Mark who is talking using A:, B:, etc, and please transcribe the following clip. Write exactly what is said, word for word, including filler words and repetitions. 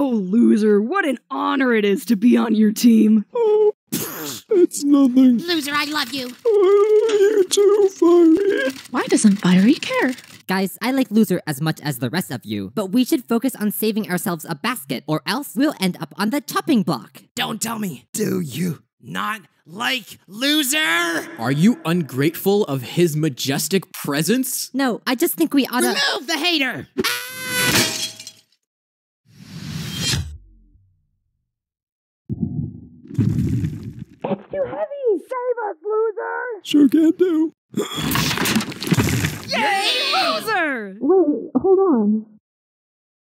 A: Oh, loser, what an honor it is to be on your team.
B: Oh, it's nothing.
C: Loser, I love you.
B: Oh, you're too funny.
D: Why doesn't Fiery care?
E: Guys, I like Loser as much as the rest of you, but we should focus on saving ourselves a basket, or else we'll end up on the chopping block.
F: Don't tell me. Do you not like Loser?
G: Are you ungrateful of his majestic presence?
E: No, I just think we oughta-
C: Remove the hater!
A: It's too heavy! Save us, loser!
B: Sure can do.
A: Yay, loser!
D: Wait, hold on.